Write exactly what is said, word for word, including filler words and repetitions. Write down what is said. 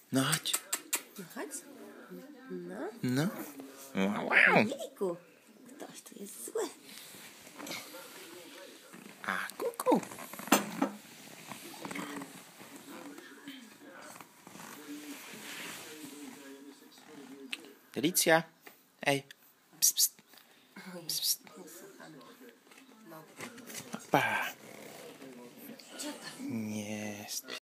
No chodź. No chodź. No. No. Wow. Jejku. Ktoś tu jest zły. A kuku. Delicja. Ej. Psst, psst. Psst, psst. Pa. Nie.